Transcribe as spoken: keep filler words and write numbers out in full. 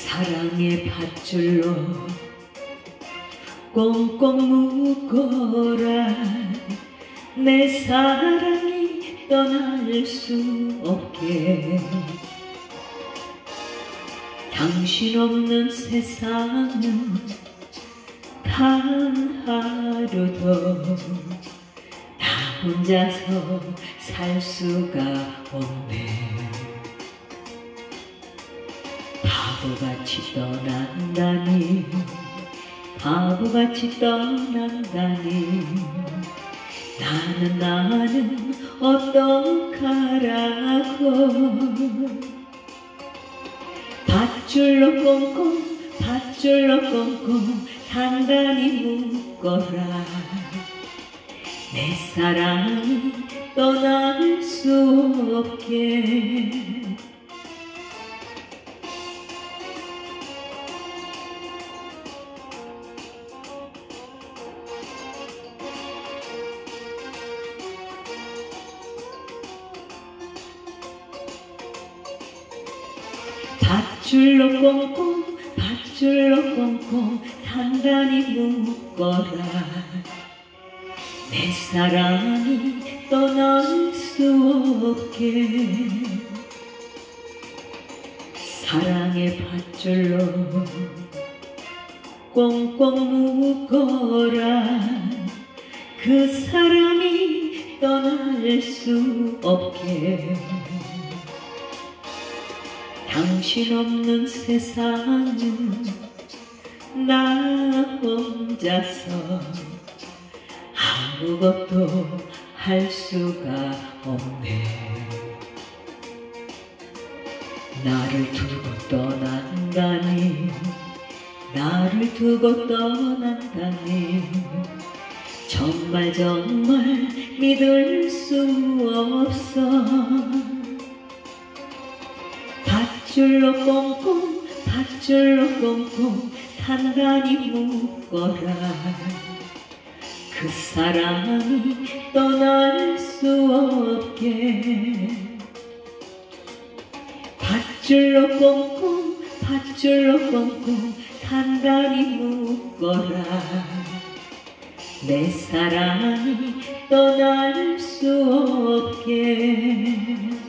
사랑의 밧줄로 꽁꽁 묶어라. 내 사랑이 떠날 수 없게. 당신 없는 세상은 단 하루도 나 혼자서 살 수가 없네. 바보같이 떠난다니, 바보같이 떠난다니. 나는 나는 어떡하라고. 밧줄로 꽁꽁, 밧줄로 꽁꽁 단단히 묶어라. 내 사랑이 떠날 수 없게. 밧줄로 꽁꽁, 밧줄로 꽁꽁 단단히 묶어라. 내 사랑이 떠날 수 없게. 사랑의 밧줄로 꽁꽁 묶어라. 그 사랑이 떠날 수 없게. 당신 없는 세상은 나 혼자서 아무것도 할 수가 없네. 나를 두고 떠난다니, 나를 두고 떠난다니. 정말 정말 믿을 수 없어. 밧줄로 꽁꽁, 밧줄로 꽁꽁 단단히 묶어라. 그 사랑이 떠날 수 없게. 밧줄로 꽁꽁, 밧줄로 꽁꽁 단단히 묶어라. 내 사랑이 떠날 수 없게.